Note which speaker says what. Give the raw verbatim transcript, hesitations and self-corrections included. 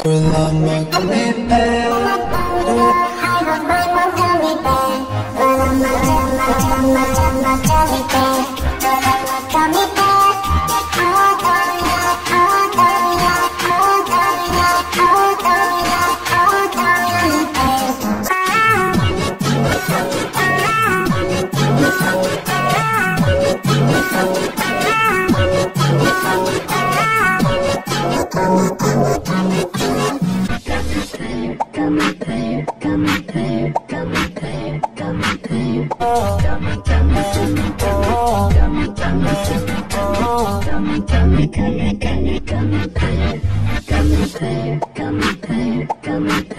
Speaker 1: Well, I'm a gummy bear. I love my mom gummy bear. Well, I'm a jumma, jumma, jumma, jelly bear. Well, I'm a gummy bear. Oh, gummy, oh, gummy, oh, gummy, oh, gummy, oh, gummy bear. Gummy bear, gummy bear, gummy bear, gummy bear, gummy, gummy, gummy, gummy, gummy, gummy, gummy, gummy, gummy, gummy, gummy bear, gummy bear, gummy bear, gummy bear.